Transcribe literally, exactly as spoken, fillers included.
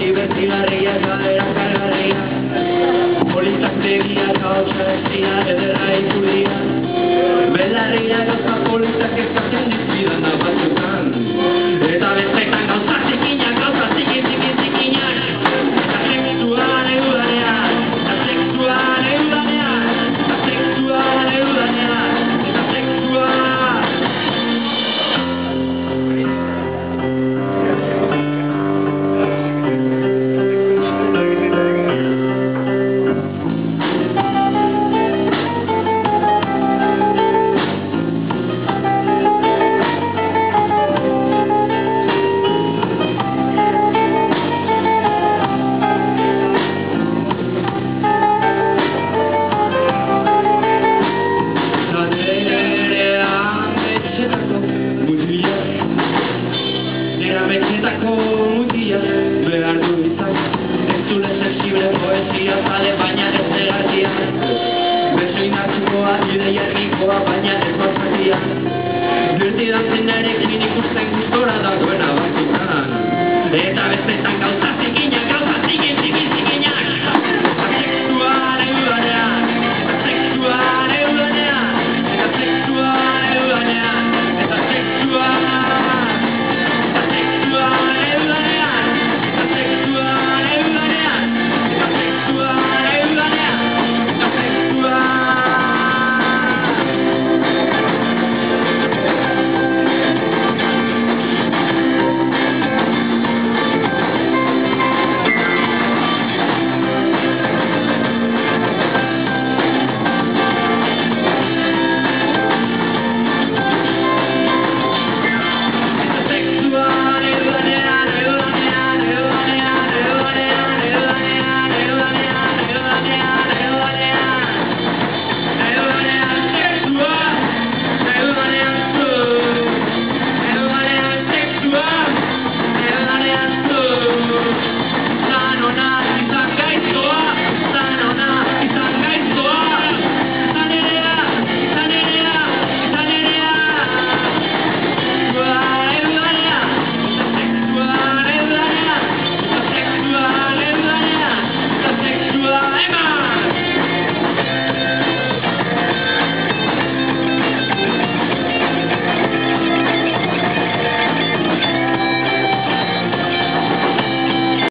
Divertigarria eta erakargarria, politak begia eta hotxarazia ederra ikuria, belarria gauza politak eskatzen dizkidan da batzutan, eta bestetan gauza zikinak, gauza zikin, zikin, zikinak, eta sexuan eudanean, eta sexuan eudanean, eta sexuan eudanean, eta sexuan. Betxetako mutia behar du izan, ez zure sensible poesia zale baina ez negartia, beso indartsukoa, ideia errikoa baina ez basatia, dirtidan zenarekin ikusten gustora dagoena batzutan, eta bestetan gauza